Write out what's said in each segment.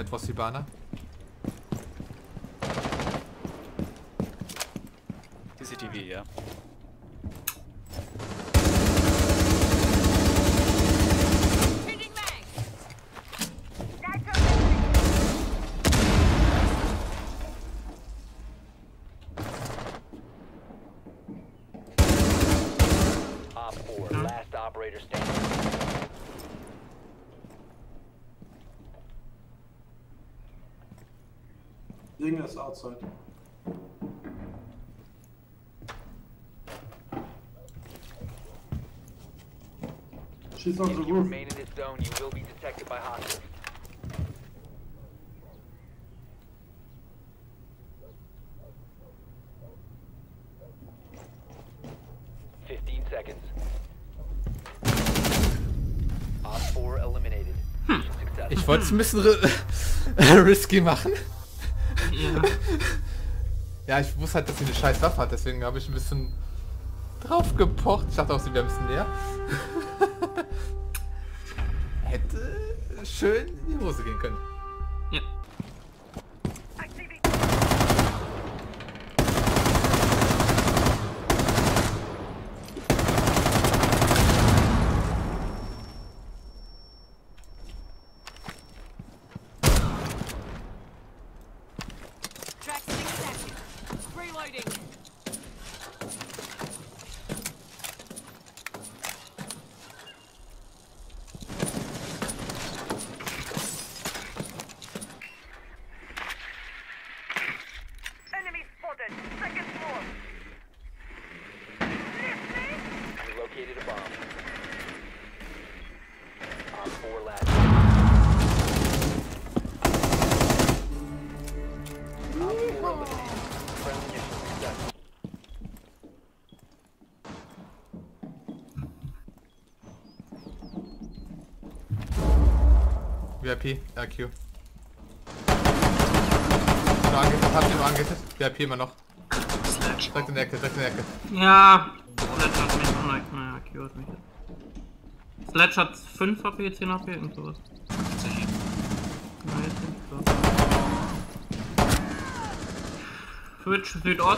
Frostibana. CCTV, ja. Last operator standing. Ding ist outside. She's on If the you roof. remain in this zone, you will be detected by hostiles. Seconds. Op 4 eliminated. Mission successful. Ich wollte es ein bisschen risky machen. Ja. Ja, ich wusste halt, dass sie eine scheiß Waffe hat, deswegen habe ich ein bisschen drauf gepocht. Ich dachte auch, sie wäre ein bisschen näher. Hätte schön in die Hose gehen können. Ja. We located a bomb. Op 4 last. Op 4 eliminated. Friendly mission successful. VIP, RQ. Nur angehittet, habt ihr nur angehittet? VIP immer noch. Sledge. Direkt in der Ecke, direkt in der Ecke. Ja. Sledge hat mich angeneigt. Naja, Q hat mich jetzt. Sledge hat 5 HP, 10 HP, irgend sowas. Nein, jetzt nicht so. Twitch, Südost,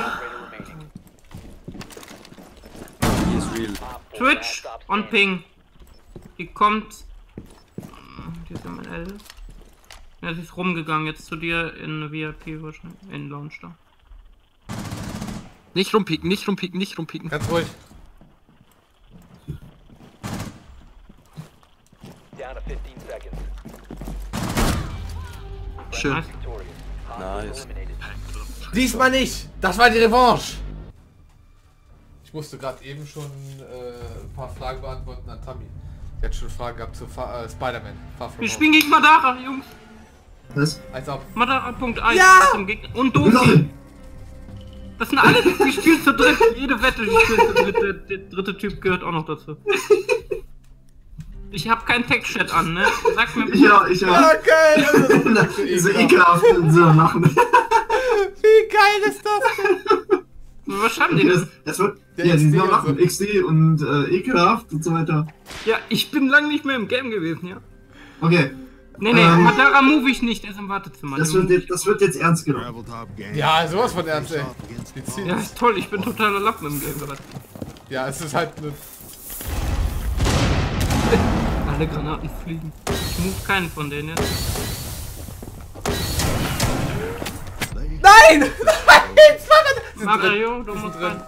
Twitch und Ping. Die kommt. Die ist im L. Ja, sie ist rumgegangen jetzt zu dir in VIP wahrscheinlich. In Lounge da. Nicht rumpieken, nicht rumpieken, nicht rumpieken. Ganz ruhig. Down to 15 seconds. Schön. Nice. Victorious. Nice. Eliminated. Diesmal nicht! Das war die Revanche! Ich musste gerade eben schon ein paar Fragen beantworten an Tammy. Sie hat schon Fragen gehabt zu Spider-Man. Far From Wir Home. spielen gegen Madara, Jungs. Was? Als ob. Madara Punkt 1 Ja! zum Gegner. Und Doki. Das sind alle, die spielen zu dritt. Jede Wette, die spielen zu dritt. Der dritte Typ gehört auch noch dazu. Ich hab keinen Text-Chat an, ne? Sag mir bitte. Ja, ich auch. Okay! Diese ekelhaften so machen. Wie geil ist das denn? Was schreiben die denn? Das wird. Der Ja, die XD sind und machen. so. XD und ekelhaft und so weiter. Ja, ich bin lang nicht mehr im Game gewesen, ja? Okay. Nee, Madara move ich nicht, er ist im Wartezimmer. Das wird jetzt ernst genommen. Ja, sowas von ernst, ey. Die ziehen- Ja, ist toll, ich bin totaler Lappen im Game gerade. Ja, es ist halt eine. Alle Granaten fliegen. Ich move keinen von denen jetzt. Nein! Nein! Mario, du musst drin. rein.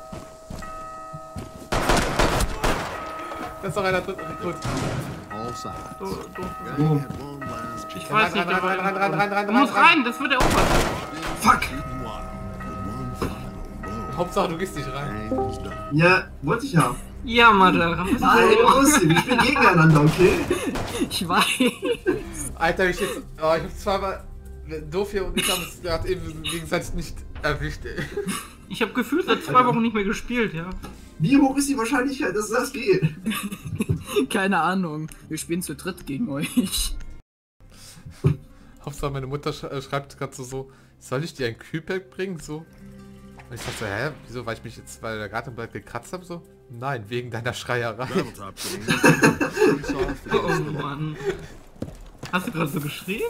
Da ist noch einer drin. Gut. Du. Ich weiß nicht, Rein. du musst rein, das wird erobert. Fuck! Hauptsache, du gehst nicht rein. Ja, wollte ich ja. Ja, Madara. Nein, los, wir spielen gegeneinander, okay? Ich weiß. Alter, ich jetzt. Oh, ich hab zweimal. Doof hier und ich haben es gerade eben gegenseitig nicht erwischt, ey. Ich habe gefühlt seit 2 Wochen nicht mehr gespielt, ja. Wie hoch ist die Wahrscheinlichkeit, dass das geht? Keine Ahnung. Wir spielen zu dritt gegen euch. Hauptsache, meine Mutter schreibt gerade so, soll ich dir ein Kühlpack bringen? So. Und ich dachte so, hä? Wieso? Weil ich mich jetzt, weil der Gartenblatt gekratzt habe? So? Nein, wegen deiner Schreierei. Oh Mann. Hast du gerade so geschrien?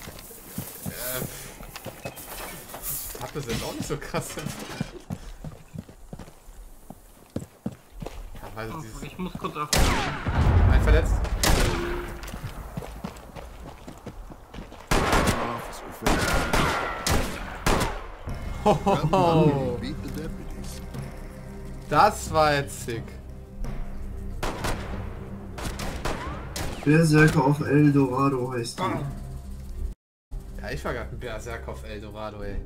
Pappe sind auch nicht so krass. Aber Oh, dieses... ich muss kurz auf. Ein verletzt. Hohoho. Das war jetzt sick. Berserker auf El Dorado heißt die. Ja, ich war gerade ein Berserker auf El Dorado, ey.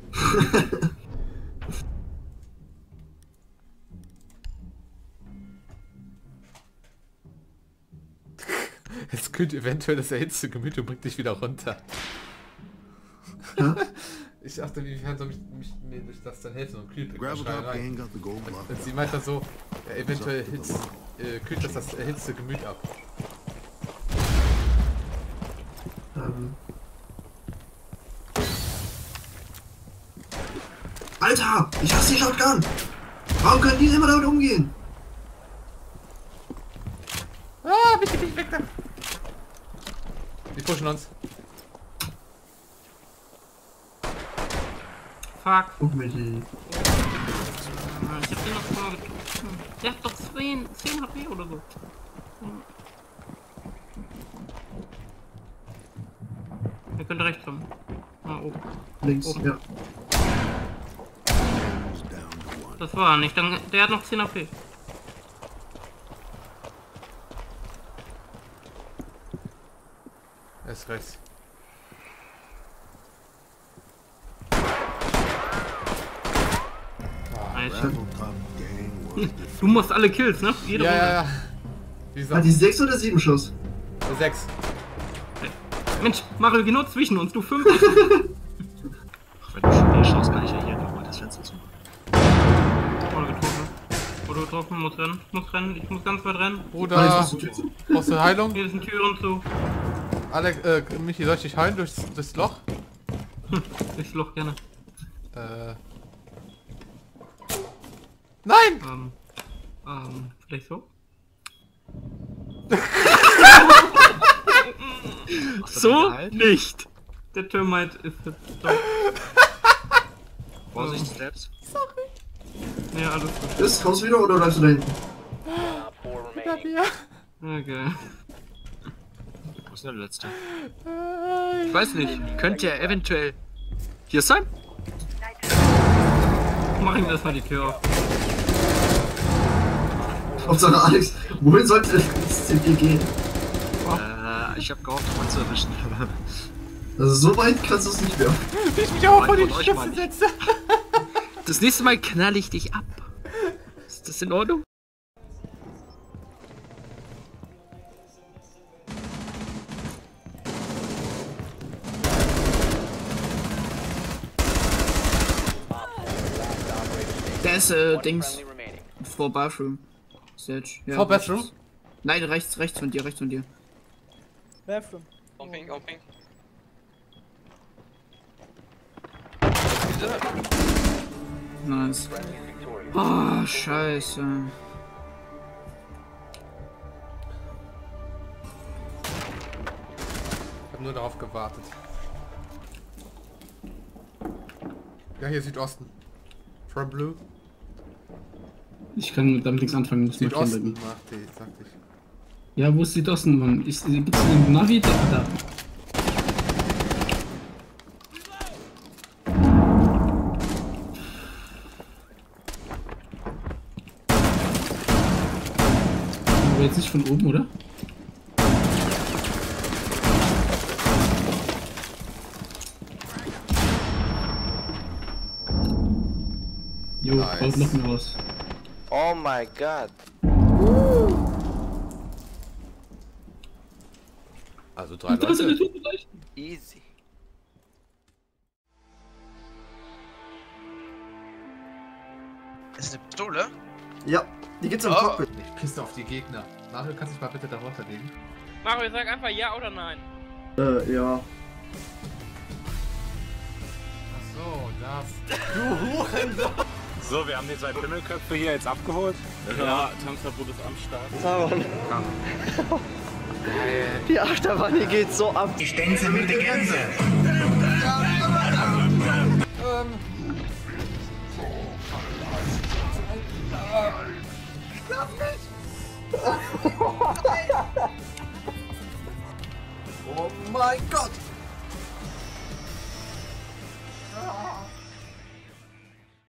Es kühlt eventuell das erhitzte Gemüt und bringt dich wieder runter. Ja? Ich dachte, inwiefern soll mir durch das dann helfen und kühlt Gravel Top Gang got the gold block. und sie meint dann so, ja, eventuell kühlt das erhitzte Gemüt ab. Alter, ich hasse die Shotgun! Warum können die immer damit umgehen? Ah, bitte weg da! Die pushen uns. Fuck. Guck mir die. Ich hab den noch mal getroffen. Der hat doch 10 HP oder so. Er könnte rechts kommen. Ah, oben. Links, Oben. ja. Das war er nicht. Dann, der hat noch 10 HP. Er ist rechts. Nice. Gravel Top Gang was Du machst alle Kills, ne? Jede Ja, Runde. ja, ja. Wie Hat gesagt, die 6 oder 7 Schuss? 6. Mensch, Mario, genau zwischen uns, du 5. Ach, wenn du schon die schaust, kann ich ja hier nochmal das Fenster zu. Oder getroffen. Oder getroffen, muss rennen. Muss rennen, ich muss ganz weit rennen. Bruder, brauchst du Heilung? Hier sind Türen zu. Alex, Michi, soll ich dich heilen durchs Loch? Durchs Loch gerne. Nein! Vielleicht so? So? Nicht! Der Termite ist jetzt doch. Vorsicht, Steps. Ja, alles gut. Ist, kommst du wieder oder bleibst du da hinten? Op 4 remaining. Okay. Wo ist denn der letzte? Ich weiß nicht. Könnte ja eventuell hier sein? Mach ihm erstmal die Tür auf. Hauptsache Alex, wohin sollte das CP gehen? Ich hab gehofft, mal zu erwischen. Also so weit kannst du es nicht mehr. Ich mich auch vor Nein, die von euch Schlüssel meine ich. setze. Das nächste Mal knall ich dich ab. Ist das in Ordnung? Der ist, Dings. Friendly remaining. Vor Bathroom. Serge. Ja, Vor Bathroom? Nein, rechts von dir, rechts von dir. Bathroom. On ping. Nice. Friendly victorious. Oh, scheiße. Ich hab nur darauf gewartet. Ja, hier Südosten. From Blue. Ich kann damit nichts anfangen. Muss Südosten macht die, sagte ich. Ja, wo ist Südosten, Mann? Gibt's den Navi da? Aber jetzt nicht von oben, oder? Jo, Nice. baut noch mehr aus. Oh my god. Also 3 Da ist eine Leute. Tür vielleicht. Easy. Ist eine Pistole? Ja, die gibt's im Oh. Cockpit. Ich pisse auf die Gegner. Mario, kannst du dich mal bitte da runterlegen? Mario, sag einfach ja oder nein. Ja. Ach so, das. Du Hurensohn! So, wir haben die 2 Pimmelköpfe hier jetzt abgeholt. Ja, Tanzverbot ist am Start. Die Achterbahn hier geht so ab. Die Stänze mit der Gänse. Oh mein Gott!